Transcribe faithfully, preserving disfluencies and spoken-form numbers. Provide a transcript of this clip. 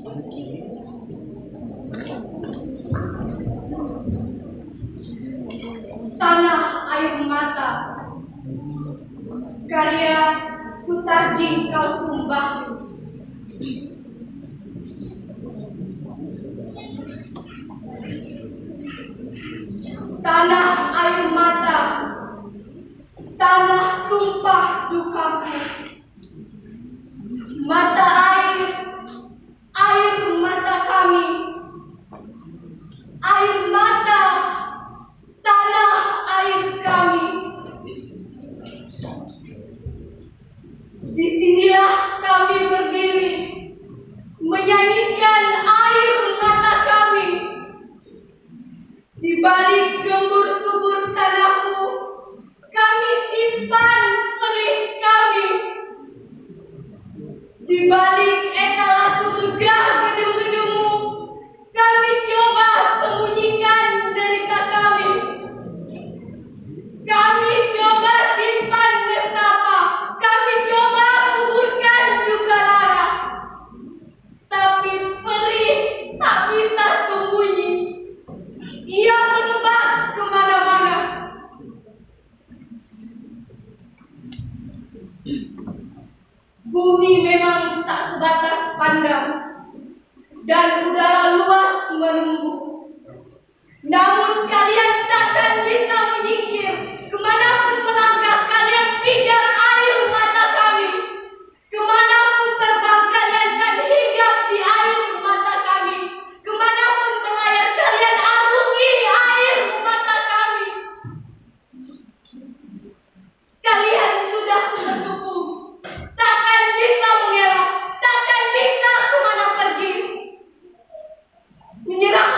Tanah Air Mata, karya Sutarji Kalsumbahyu. Tanah air mata, tanah tumpah dukaku, mata air, air mata kami, air mata, tanah air kami. Disinilah kami berdiri, menyanyikan air mata kami. Di balik gembur subur tanahmu, kami simpan perih kami. Di balik etalase megah gedung-gedungmu, kami coba sembunyikan derita kami. Kami coba simpan nestapa, kami coba kuburkan duka lara. Tapi perih tak bisa sembunyi. Ia menebak kemana-mana. Bumi memang tak sebatas pandang, dan udara luas menunggu. Namun kalian takkan bisa menyingkir. Kemanapun melangkah kalian pijar air mata kami. Kemanapun terbang kalian akan hinggap di air mata kami. Kemanapun berlayar kalian arungi air mata kami. Kalian sudah terkepung, takkan bisa mengelak, takkan bisa kemana pergi. Menyerah